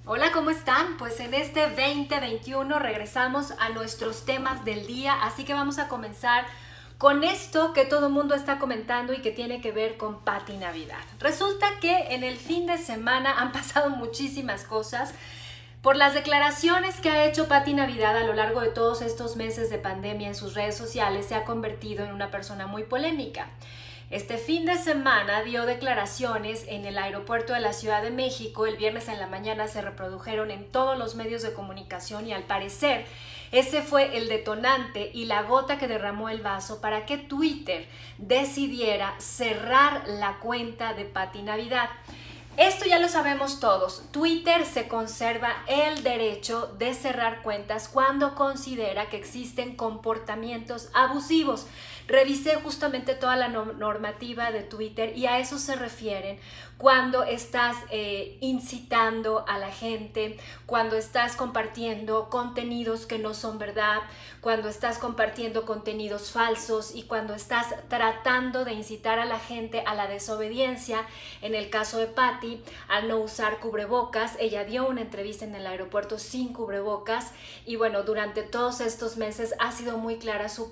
Hola, ¿cómo están? Pues en este 2021 regresamos a nuestros temas del día, así que vamos a comenzar con esto que todo el mundo está comentando y que tiene que ver con Pati Navidad. Resulta que en el fin de semana han pasado muchísimas cosas por las declaraciones que ha hecho Pati Navidad a lo largo de todos estos meses de pandemia en sus redes sociales. Se ha convertido en una persona muy polémica. Este fin de semana dio declaraciones en el aeropuerto de la Ciudad de México. El viernes en la mañana se reprodujeron en todos los medios de comunicación y al parecer ese fue el detonante y la gota que derramó el vaso para que Twitter decidiera cerrar la cuenta de Pati Navidad. Esto ya lo sabemos todos. Twitter se conserva el derecho de cerrar cuentas cuando considera que existen comportamientos abusivos. Revisé justamente toda la normativa de Twitter y a eso se refieren cuando estás incitando a la gente, cuando estás compartiendo contenidos que no son verdad, cuando estás compartiendo contenidos falsos y cuando estás tratando de incitar a la gente a la desobediencia. En el caso de Pati, al no usar cubrebocas, ella dio una entrevista en el aeropuerto sin cubrebocas y bueno, durante todos estos meses ha sido muy clara su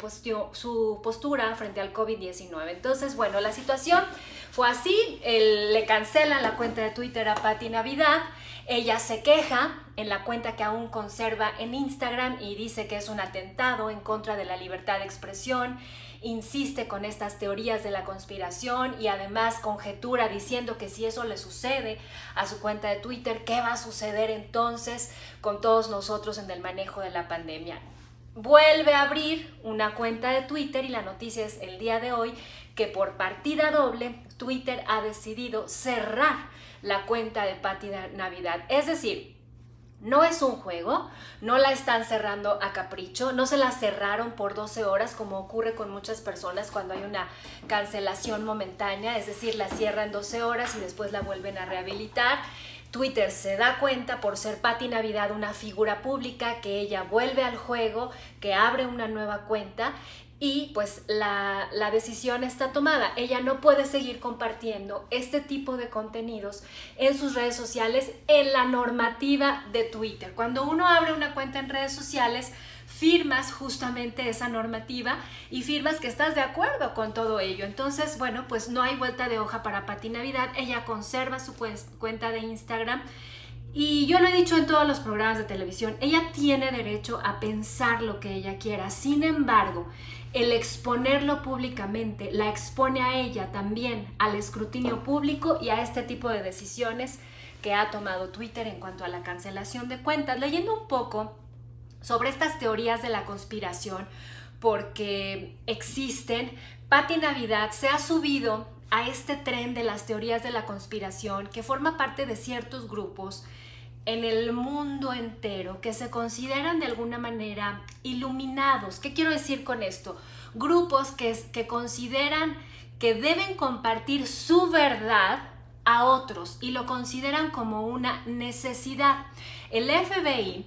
postura frente al COVID-19. Entonces, bueno, la situación fue así. Le cancelan la cuenta de Twitter a Pati Navidad. Ella se queja en la cuenta que aún conserva en Instagram y dice que es un atentado en contra de la libertad de expresión. Insiste con estas teorías de la conspiración y además conjetura diciendo que si eso le sucede a su cuenta de Twitter, ¿qué va a suceder entonces con todos nosotros en el manejo de la pandemia? Vuelve a abrir una cuenta de Twitter y la noticia es el día de hoy que por partida doble Twitter ha decidido cerrar la cuenta de Pati Navidad. Es decir, no es un juego, no la están cerrando a capricho, no se la cerraron por 12 horas como ocurre con muchas personas cuando hay una cancelación momentánea, es decir, la cierran 12 horas y después la vuelven a rehabilitar. Twitter se da cuenta, por ser Pati Navidad una figura pública, que ella vuelve al juego, que abre una nueva cuenta y pues la decisión está tomada. Ella no puede seguir compartiendo este tipo de contenidos en sus redes sociales en la normativa de Twitter. Cuando uno abre una cuenta en redes sociales, firmas justamente esa normativa y firmas que estás de acuerdo con todo ello. Entonces, bueno, pues no hay vuelta de hoja para Pati Navidad. Ella conserva su cuenta de Instagram. Y yo lo he dicho en todos los programas de televisión, ella tiene derecho a pensar lo que ella quiera. Sin embargo, el exponerlo públicamente la expone a ella también al escrutinio público y a este tipo de decisiones que ha tomado Twitter en cuanto a la cancelación de cuentas. Leyendo un poco sobre estas teorías de la conspiración, porque existen, Pati Navidad se ha subido a este tren de las teorías de la conspiración que forma parte de ciertos grupos en el mundo entero que se consideran de alguna manera iluminados. ¿Qué quiero decir con esto? Grupos que consideran que deben compartir su verdad a otros y lo consideran como una necesidad. El FBI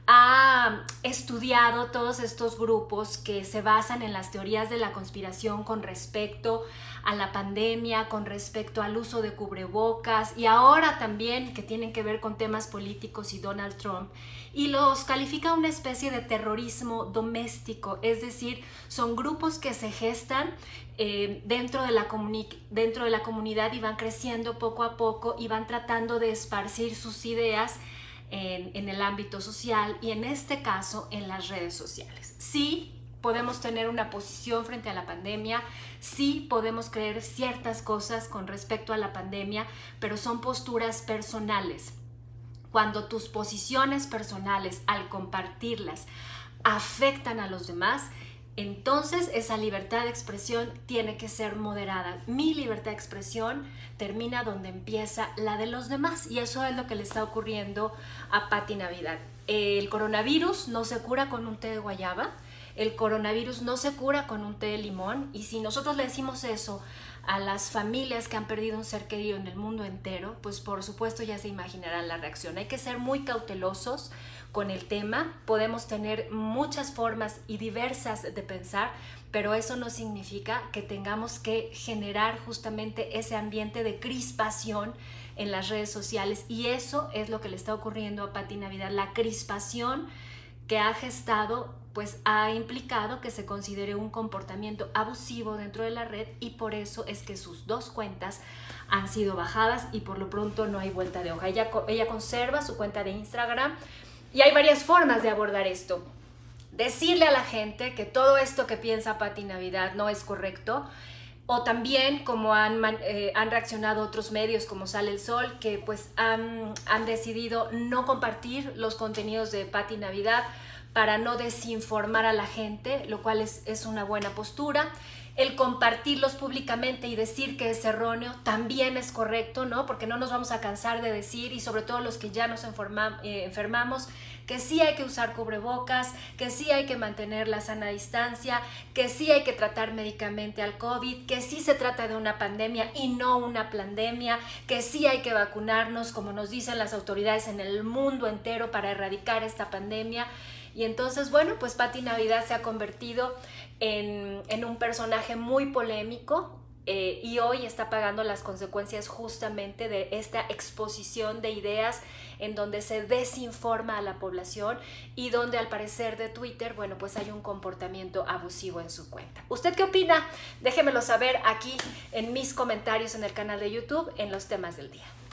ha estudiado todos estos grupos que se basan en las teorías de la conspiración con respecto a la pandemia, con respecto al uso de cubrebocas y ahora también que tienen que ver con temas políticos y Donald Trump, y los califica una especie de terrorismo doméstico, es decir, son grupos que se gestan dentro de la comunidad y van creciendo poco a poco y van tratando de esparcir sus ideas en el ámbito social y en este caso en las redes sociales. Sí podemos tener una posición frente a la pandemia, sí podemos creer ciertas cosas con respecto a la pandemia, pero son posturas personales. Cuando tus posiciones personales al compartirlas afectan a los demás, entonces esa libertad de expresión tiene que ser moderada. Mi libertad de expresión termina donde empieza la de los demás y eso es lo que le está ocurriendo a Pati Navidad. El coronavirus no se cura con un té de guayaba, el coronavirus no se cura con un té de limón y si nosotros le decimos eso a las familias que han perdido un ser querido en el mundo entero, pues por supuesto ya se imaginarán la reacción. Hay que ser muy cautelosos con el tema, podemos tener muchas formas y diversas de pensar, pero eso no significa que tengamos que generar justamente ese ambiente de crispación en las redes sociales, y eso es lo que le está ocurriendo a Pati Navidad. La crispación que ha gestado pues ha implicado que se considere un comportamiento abusivo dentro de la red, y por eso es que sus 2 cuentas han sido bajadas y por lo pronto no hay vuelta de hoja. Ella conserva su cuenta de Instagram y hay varias formas de abordar esto. Decirle a la gente que todo esto que piensa Pati Navidad no es correcto, o también como han reaccionado otros medios como Sale el Sol, que pues han decidido no compartir los contenidos de Pati Navidad para no desinformar a la gente, lo cual es una buena postura. El compartirlos públicamente y decir que es erróneo también es correcto, ¿no? Porque no nos vamos a cansar de decir, y sobre todo los que ya nos enfermamos, que sí hay que usar cubrebocas, que sí hay que mantener la sana distancia, que sí hay que tratar médicamente al COVID, que sí se trata de una pandemia y no una pandemia, que sí hay que vacunarnos, como nos dicen las autoridades en el mundo entero, para erradicar esta pandemia. Y entonces, bueno, pues Pati Navidad se ha convertido en un personaje muy polémico, y hoy está pagando las consecuencias justamente de esta exposición de ideas en donde se desinforma a la población y donde al parecer de Twitter, bueno, pues hay un comportamiento abusivo en su cuenta. ¿Usted qué opina? Déjemelo saber aquí en mis comentarios en el canal de YouTube en los temas del día.